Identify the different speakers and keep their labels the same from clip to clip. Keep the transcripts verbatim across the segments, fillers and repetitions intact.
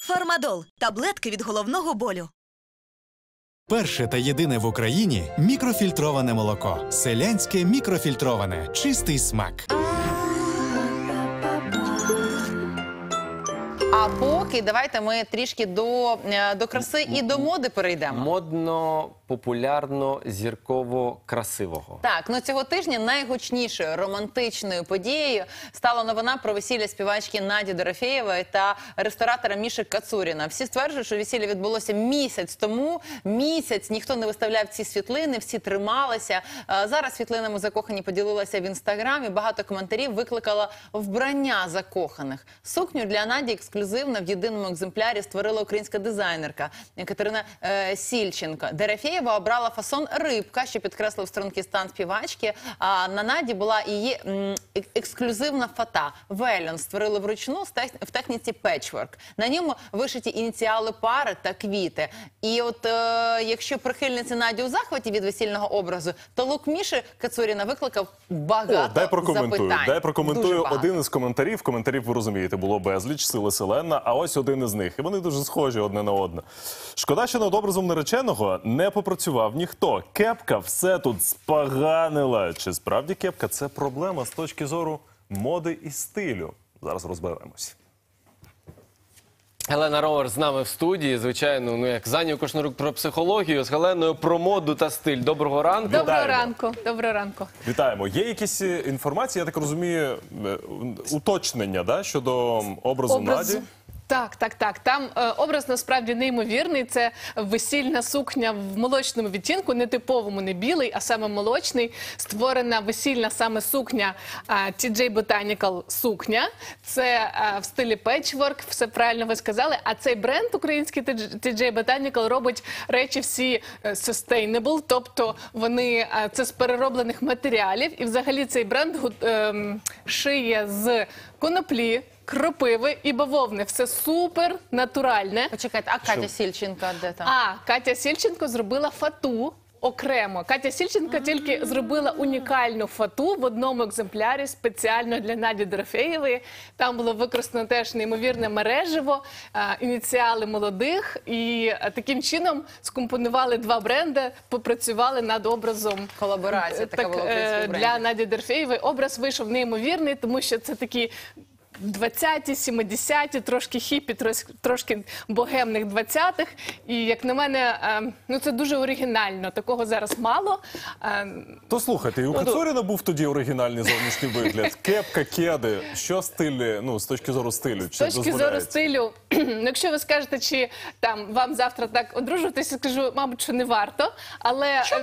Speaker 1: Фармадол – таблетки від головного болю.
Speaker 2: Перше та єдине в Україні мікрофільтроване молоко. Селянське мікрофільтроване. Чистий смак.
Speaker 3: А поки давайте ми трішки до, до краси і до моди перейдемо.
Speaker 4: Модно, популярно, зірково, красивого.
Speaker 3: Так, ну цього тижня найгучнішою романтичною подією стала новина про весілля співачки Наді Дорофєєвої та ресторатора Міші Кацуріна. Всі стверджують, що весілля відбулося місяць тому. Місяць ніхто не виставляв ці світлини, всі трималися. Зараз світлинами закохані поділилися в інстаграмі. Багато коментарів викликало вбрання закоханих. Сукню для Наді ексклюзивно в єдиному екземплярі створила українська дизайнерка Катерина е, Сільченко. Дорофєєва обрала фасон рибка, що підкреслив стрункий стан співачки. А на Наді була її м, ексклюзивна фата. Вельон створили вручну в техніці петчворк. На ньому вишиті ініціали пари та квіти. І от е, якщо прихильниці Наді у захваті від весільного образу, то лук Міші Кацуріна викликав багато
Speaker 5: О, дай прокоментую.
Speaker 3: запитань.
Speaker 5: Дай прокоментую
Speaker 3: Дуже
Speaker 5: один із коментарів. Коментарів, ви розумієте, було безліч, сили селена, а ось один із них. І вони дуже схожі одне на одне. Шкода, що над образом нареченого не попрацював ніхто. Кепка все тут споганила. Чи справді кепка – це проблема з точки зору моди і стилю? Зараз розберемось.
Speaker 4: Гелена Ровер з нами в студії. Звичайно, ну як Заня Кошнурук про психологію, з Геленою про моду та стиль. Доброго ранку.
Speaker 6: Доброго ранку. Доброго ранку.
Speaker 5: Вітаємо. Є якісь інформації, я так розумію, уточнення, да, щодо образу
Speaker 6: Образ...
Speaker 5: Наді?
Speaker 6: Так, так, так. Там е, образ насправді неймовірний. Це весільна сукня в молочному відтінку, не типовому, не білий, а саме молочний. Створена весільна саме сукня е, Ті Джей Botanical сукня. Це е, в стилі петчворк, все правильно ви сказали. А цей бренд український Ті Джей Botanical робить речі всі е, sustainable, тобто вони, е, це з перероблених матеріалів. І взагалі цей бренд е, шиє з коноплі, кропиви і бавовни. Все супер натуральне.
Speaker 3: Почекайте, а Катя Сільченко де там?
Speaker 6: А, Катя Сільченко зробила фату окремо. Катя Сільченко
Speaker 3: А-а-а.
Speaker 6: тільки зробила унікальну фату в одному екземплярі спеціально для Наді Дорофєєвої. Там було використано теж неймовірне мережево, ініціали молодих. І таким чином скомпонували два бренди, попрацювали над образом.
Speaker 3: Колаборація така була українських брендів.
Speaker 6: Для Наді Дорофєєвої. Образ вийшов неймовірний, тому що це такі двадцяті, сімдесяті, трошки хіпі, трошки богемних двадцятих. І, як на мене, ну це дуже оригінально. Такого зараз мало.
Speaker 5: То слухайте, і у Кацуріна був тоді оригінальний зовнішній вигляд. Кепка, кеди. Що стиль, ну, з точки зору стилю?
Speaker 6: З точки зору стилю, ну, якщо ви скажете, чи там вам завтра так одружуватися, скажу, мабуть, що не варто. Але чому?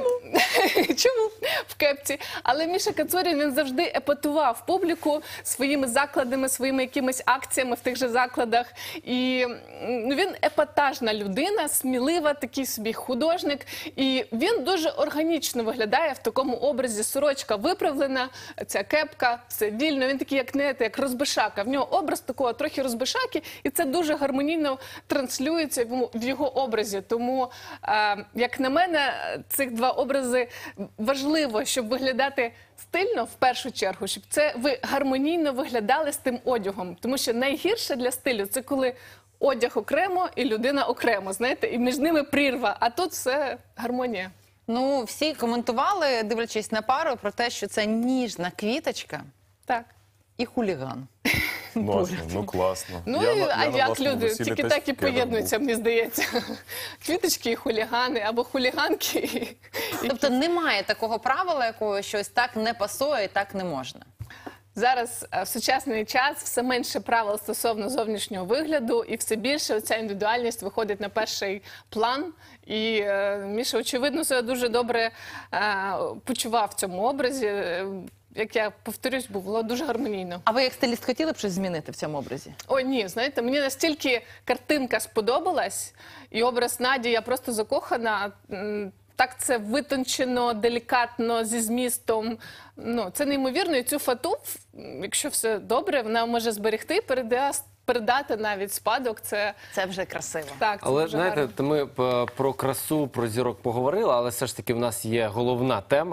Speaker 6: Чому в кепці? Але Міша Кацурін, він завжди епатував публіку своїми закладами, своїми якимись акціями в тих же закладах. І ну, він епатажна людина, смілива, такий собі художник. І він дуже органічно виглядає в такому образі. Сорочка виправлена, ця кепка, все вільно. Він такий, як не як розбишака. В нього образ такого трохи розбишаки, і це дуже гармонійно транслюється в його образі. Тому, е, як на мене, цих два образи важливо, щоб виглядати стильно, в першу чергу, щоб це ви гармонійно виглядали з тим одягом. Тому що найгірше для стилю – це коли одяг окремо і людина окремо, знаєте, і між ними прірва, а тут все гармонія.
Speaker 3: Ну, всі коментували, дивлячись на пару, про те, що це ніжна квіточка
Speaker 6: Так.
Speaker 3: і хуліган.
Speaker 5: Ну, ну класно.
Speaker 6: Ну,
Speaker 5: Я
Speaker 6: і,
Speaker 5: на-
Speaker 6: а
Speaker 5: я на
Speaker 6: як
Speaker 5: власному
Speaker 6: люди?
Speaker 5: весіллі
Speaker 6: Тільки
Speaker 5: теж
Speaker 6: так і
Speaker 5: в кедах
Speaker 6: поєднуються,
Speaker 5: був.
Speaker 6: мені здається. Квіточки і хулігани, або хуліганки. і-
Speaker 3: Тобто немає такого правила, якого щось так не пасує і так не можна.
Speaker 6: Зараз е, в сучасний час все менше правил стосовно зовнішнього вигляду, і все більше ця індивідуальність виходить на перший план. І е, Міша, очевидно, себе дуже добре е, почував в цьому образі. Е, Як я повторюсь, було дуже гармонійно.
Speaker 3: А ви як стиліст хотіли б щось змінити в цьому образі?
Speaker 6: Ой, ні, знаєте, мені настільки картинка сподобалась, і образ Наді, я просто закохана. М, Так це витончено, делікатно, зі змістом. Ну, це неймовірно. І цю фату, якщо все добре, вона може зберегти, передасть, передати навіть спадок. Це,
Speaker 3: Це вже красиво.
Speaker 6: так, це
Speaker 4: Але,
Speaker 6: дуже
Speaker 4: знаєте,
Speaker 6: гарно.
Speaker 4: то ми п- про красу, про зірок поговорили, але все ж таки в нас є головна тема.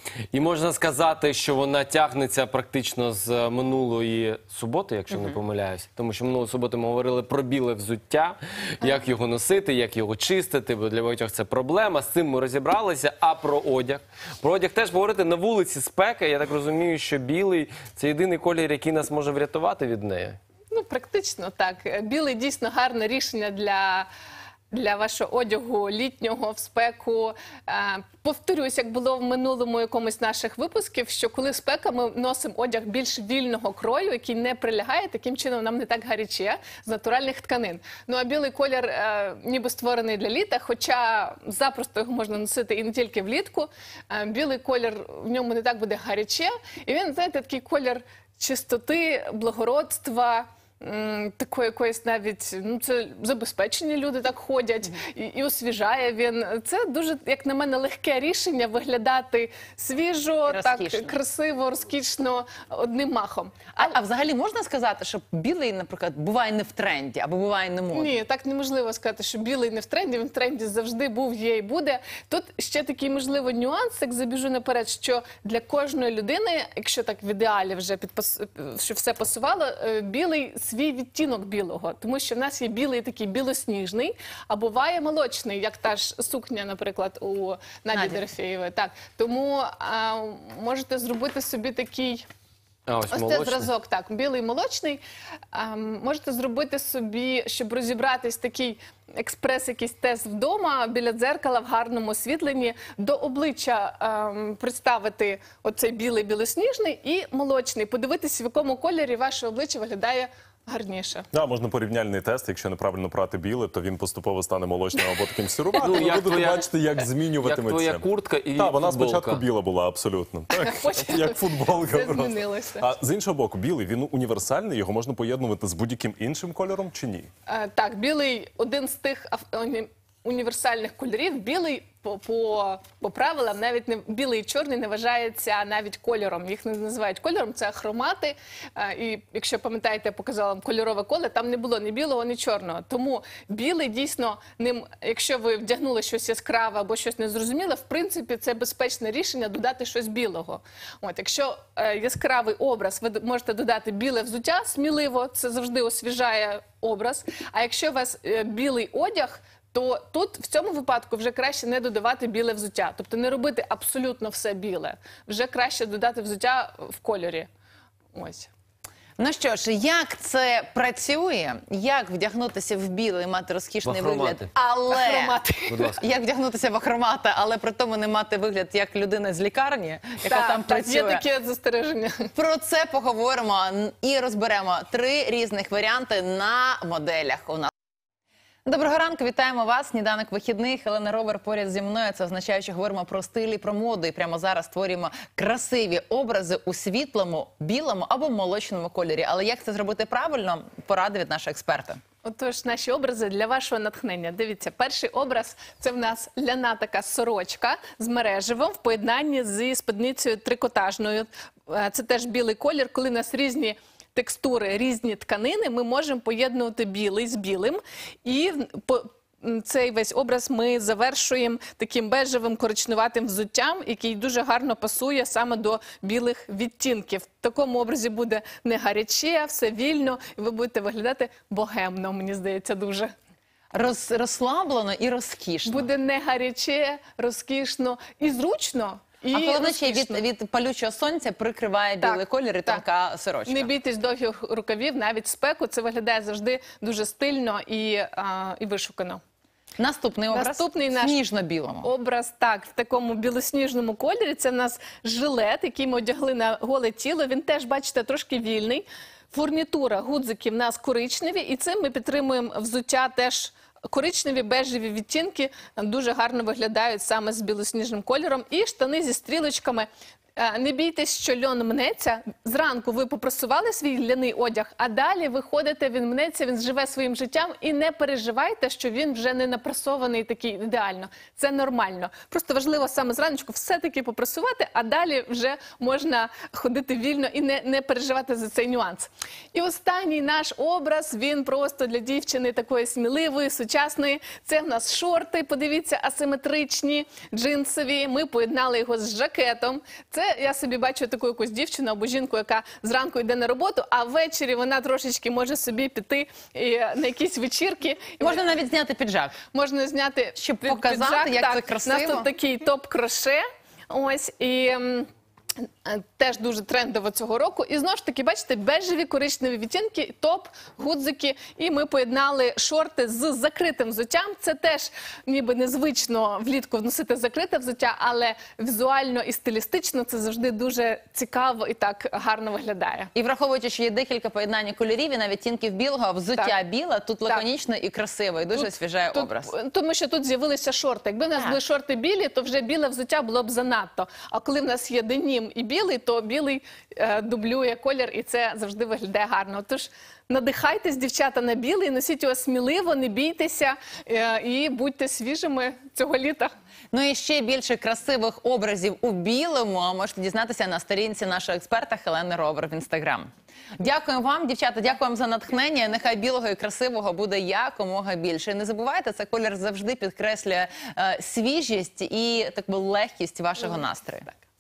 Speaker 4: І можна сказати, що вона тягнеться практично з минулої суботи, якщо не помиляюсь. Тому що минулої суботи ми говорили про біле взуття, як його носити, як його чистити, бо для багатьох це проблема. З цим ми розібралися. А про одяг? Про одяг теж говорити на вулиці спека. Я так розумію, що білий – це єдиний колір, який нас може врятувати від неї.
Speaker 6: Ну, практично так. Білий дійсно гарне рішення для, для вашого одягу літнього в спеку. Е, повторюсь, як було в минулому якомусь наших випусків, що коли спека, ми носимо одяг більш вільного крою, який не прилягає, таким чином нам не так гаряче, з натуральних тканин. Ну, а білий колір е, ніби створений для літа, хоча запросто його можна носити і не тільки влітку. Е, білий колір, в ньому не так буде гаряче. І він, знаєте, такий колір чистоти, благородства, такої якоїсь навіть, ну це забезпечені люди так ходять, і, і освіжає він. Це дуже, як на мене, легке рішення виглядати свіжо, так красиво, розкішно, одним махом.
Speaker 3: А, а взагалі можна сказати, що білий, наприклад, буває не в тренді, або буває не модний?
Speaker 6: Ні, так неможливо сказати, що білий не в тренді, він в тренді завжди був, є і буде. Тут ще такий, можливо, нюанс, як забіжу наперед, що для кожної людини, якщо так в ідеалі вже підпас... що все пасувало, білий свій відтінок білого, тому що в нас є білий такий білосніжний, а буває молочний, як та ж сукня, наприклад, у Наді Дорофєєвої. Так, тому а, можете зробити собі такий.
Speaker 4: А, ось,
Speaker 6: ось це зразок, так, білий молочний. А, можете зробити собі, щоб розібратись, такий експрес, якийсь тест вдома, біля дзеркала, в гарному освітленні, до обличчя а, представити оцей білий білосніжний і молочний, подивитись, в якому кольорі ваше обличчя виглядає гарніше.
Speaker 5: Да, можна порівняльний тест, якщо неправильно прати біле, то він поступово стане молочним або таким сіруватим.
Speaker 4: Ну,
Speaker 5: Ви
Speaker 4: як
Speaker 5: будете
Speaker 4: твоя-
Speaker 5: бачити, як змінюватиметься.
Speaker 4: Як твоя куртка і
Speaker 5: Так, вона
Speaker 4: футболка.
Speaker 5: спочатку біла була, абсолютно. Так,
Speaker 6: Потім
Speaker 5: як футболка
Speaker 6: все
Speaker 5: просто.
Speaker 6: змінилося.
Speaker 5: А з іншого боку, білий, він універсальний, його можна поєднувати з будь-яким іншим кольором чи ні?
Speaker 6: Е, Так, білий один з тих ав- уні- універсальних кольорів. Білий по, по, по правилам, навіть не білий і чорний не вважається навіть кольором. Їх не називають кольором, це хромати. Е, І якщо пам'ятаєте, я показала вам кольорове коле, там не було ні білого, ні чорного. Тому білий дійсно ним, якщо ви вдягнули щось яскраве або щось незрозуміле, в принципі, це безпечне рішення додати щось білого. От, якщо е, яскравий образ, ви д- можете додати біле взуття сміливо, це завжди освіжає образ. А якщо у вас е, білий одяг, то тут в цьому випадку вже краще не додавати біле взуття. Тобто не робити абсолютно все біле. Вже краще додати взуття в кольорі. Ось.
Speaker 3: Ну що ж, як це працює? Як вдягнутися в білий, мати розкішний
Speaker 4: Вахромати.
Speaker 3: вигляд, але
Speaker 6: Ахромати.
Speaker 4: Будь ласка.
Speaker 3: як вдягнутися в ахромати, але при тому не мати вигляд як людина з лікарні, яка
Speaker 6: Так,
Speaker 3: там
Speaker 6: так,
Speaker 3: працює?
Speaker 6: є таке застереження.
Speaker 3: Про це поговоримо і розберемо три різних варіанти на моделях у нас. Доброго ранку, вітаємо вас. Сніданок вихідний. Хелена Ровер поряд зі мною. Це означає, що говоримо про стиль і про моду. І прямо зараз створюємо красиві образи у світлому, білому або молочному кольорі. Але як це зробити правильно, поради від нашого експерта.
Speaker 6: Отож, наші образи для вашого натхнення. Дивіться, перший образ – це в нас ляна така сорочка з мереживом в поєднанні зі спідницею трикотажною. Е, Це теж білий колір, коли в нас різні текстури, різні тканини, ми можемо поєднувати білий з білим. І по- цей весь образ ми завершуємо таким бежевим коричневатим взуттям, який дуже гарно пасує саме до білих відтінків. В такому образі буде не гаряче, все вільно, і ви будете виглядати богемно, мені здається, дуже.
Speaker 3: Роз, розслаблено і розкішно.
Speaker 6: Буде не гаряче, розкішно і зручно. І
Speaker 3: а головне, ще й від,
Speaker 6: розкішно.
Speaker 3: від палючого сонця прикриває
Speaker 6: Так,
Speaker 3: білий колір і
Speaker 6: так.
Speaker 3: тонка сорочка.
Speaker 6: Не бійтесь довгих рукавів, навіть спеку. Це виглядає завжди дуже стильно і, а, і вишукано.
Speaker 3: Наступний образ
Speaker 6: Наступний
Speaker 3: в
Speaker 6: наш
Speaker 3: сніжно-білому.
Speaker 6: Образ, так, в такому білосніжному кольорі. Це в нас жилет, який ми одягли на голе тіло. Він теж, бачите, трошки вільний. Фурнітура, гудзики в нас коричневі. І цим ми підтримуємо взуття теж коричневі, бежеві відтінки. Дуже гарно виглядають саме з білосніжним кольором. І штани зі стрілочками. Е, Не бійтесь, що льон мнеться. Зранку ви попросували свій ляний одяг, а далі ви ходите, він мнеться, він живе своїм життям. І не переживайте, що він вже не напрасований такий ідеально. Це нормально. Просто важливо саме зраночку все-таки попрасувати, а далі вже можна ходити вільно і не, не переживати за цей нюанс. І останній наш образ, він просто для дівчини такої сміливої, сучасної. Це в нас шорти, подивіться, асиметричні, джинсові. Ми поєднали його з жакетом. Це я собі бачу таку якусь дівчину або жінку, яка зранку йде на роботу, а ввечері вона трошечки може собі піти і, на якісь вечірки. І
Speaker 3: Можна навіть зняти піджак.
Speaker 6: можна зняти,
Speaker 3: Щоб
Speaker 6: під-
Speaker 3: показати,
Speaker 6: піджак.
Speaker 3: як
Speaker 6: Так,
Speaker 3: це красиво.
Speaker 6: У нас тут такий топ-кроше. Ось, і м, е, теж дуже трендово цього року. І знову ж таки, бачите, бежеві коричневі відтінки, топ, гудзики. І ми поєднали шорти з закритим взуттям. Це теж ніби незвично влітку носити закрите взуття, але візуально і стилістично це завжди дуже цікаво і так гарно виглядає.
Speaker 3: І враховуючи, що є декілька поєднань кольорів і навіть тінків білого, взуття
Speaker 6: Так.
Speaker 3: біле, тут лаконічно і красиво, і дуже освіжає
Speaker 6: Тут-
Speaker 3: образ.
Speaker 6: Тому що тут з'явилися шорти. Якби в нас
Speaker 3: Так.
Speaker 6: були шорти білі, то вже біле взуття було б занадто. А коли в нас є денім і білий, то білий е, дублює колір, і це завжди виглядає гарно. Тож надихайтесь, дівчата, на білий, носіть його сміливо, не бійтеся е, і будьте свіжими цього літа.
Speaker 3: Ну і ще більше красивих образів у білому можете дізнатися на сторінці нашого експерта Хелени Ровер в Інстаграм. Дякуємо вам, дівчата, дякуємо за натхнення. Нехай білого і красивого буде якомога більше. І не забувайте, цей колір завжди підкреслює е, свіжість і таку легкість вашого настрою.